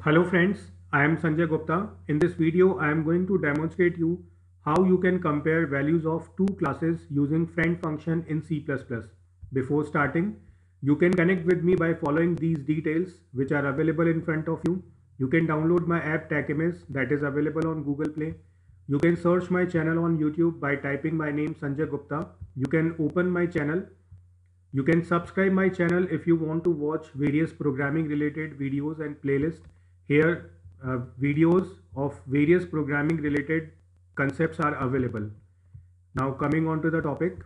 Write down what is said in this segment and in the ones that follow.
Hello friends, I am Sanjay Gupta. In this video, I am going to demonstrate you how you can compare values of two classes using friend function in C++. Before starting, you can connect with me by following these details which are available in front of you. You can download my app TechMS that is available on Google Play. You can search my channel on YouTube by typing my name Sanjay Gupta. You can open my channel. You can subscribe my channel if you want to watch various programming related videos and playlists. Here videos of various programming related concepts are available. Now coming on to the topic,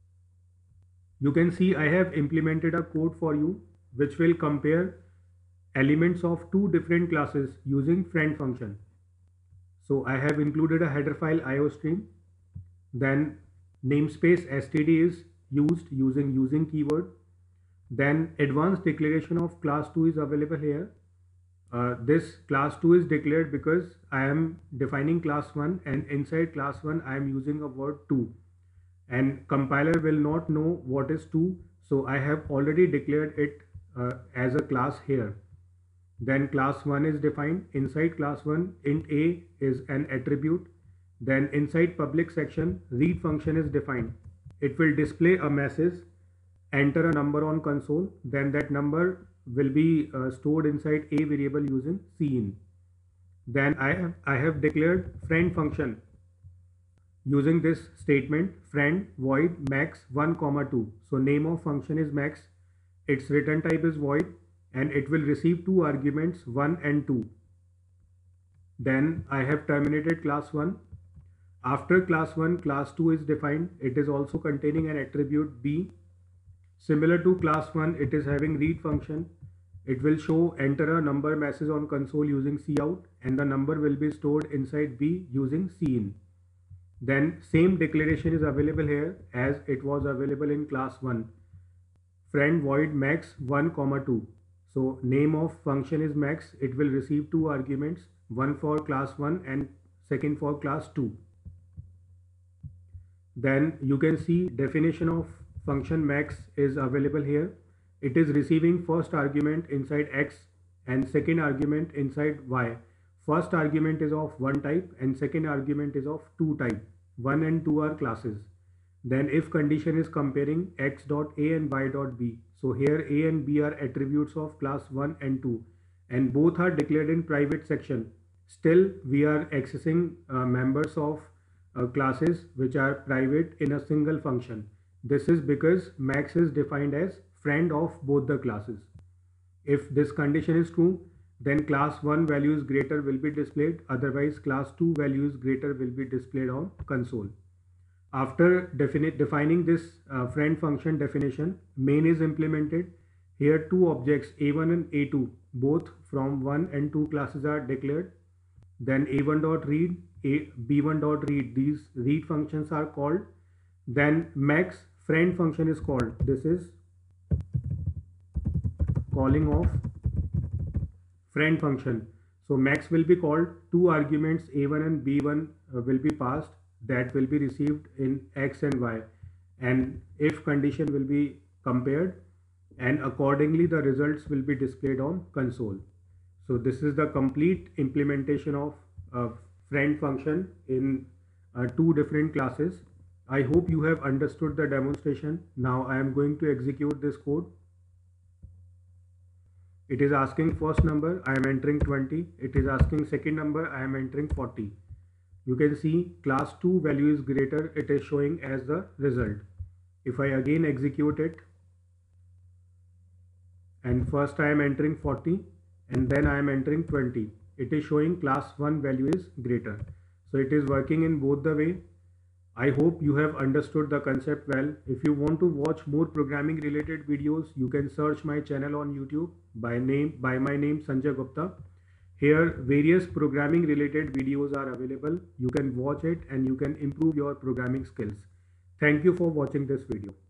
you can see I have implemented a code for you which will compare elements of two different classes using friend function. So I have included a header file IOStream, then namespace std is used using keyword, then advanced declaration of class 2 is available here. This class 2 is declared because I am defining class 1 and inside class 1 I am using a word 2 and compiler will not know what is 2, so I have already declared it as a class here. Then class 1 is defined. Inside class 1 int a is an attribute. Then inside public section read function is defined. It will display a message, enter a number on console, then that number will be stored inside a variable using cin. Then I have declared friend function using this statement friend void max 1 comma 2. So name of function is max, its return type is void, and it will receive two arguments 1 and 2. Then I have terminated class 1. After class 1, class 2 is defined. It is also containing an attribute b. Similar to class 1, it is having read function. It will show enter a number message on console using cout and the number will be stored inside b using cin. Then same declaration is available here as it was available in class 1. Friend void max 1 comma 2. So name of function is max. It will receive two arguments, one for class 1 and second for class 2. Then you can see definition of function max is available here. It is receiving first argument inside x and second argument inside y. First argument is of one type and second argument is of two type. 1 and 2 are classes. Then if condition is comparing x dot a and y dot b. So here a and b are attributes of class 1 and 2 and both are declared in private section. Still we are accessing members of classes which are private in a single function. This is because max is defined as friend of both the classes. If this condition is true, then class 1 value is greater will be displayed, otherwise class 2 value is greater will be displayed on console. After defining this friend function definition, main is implemented. Here two objects a1 and a2 both from 1 and 2 classes are declared. Then a1.read, b1.read, these read functions are called. Then max friend function is called. This is calling of friend function. So max will be called, two arguments a1 and b1 will be passed, that will be received in x and y, and if condition will be compared and accordingly the results will be displayed on console. So this is the complete implementation of friend function in two different classes. I hope you have understood the demonstration. Now I am going to execute this code. It is asking first number, I am entering 20. It is asking second number, I am entering 40. You can see class 2 value is greater, it is showing as the result. If I again execute it, and first I am entering 40 and then I am entering 20, it is showing class 1 value is greater. So it is working in both the way. I hope you have understood the concept well. If you want to watch more programming related videos, you can search my channel on YouTube by my name Sanjay Gupta. Here various programming related videos are available. You can watch it and you can improve your programming skills. Thank you for watching this video.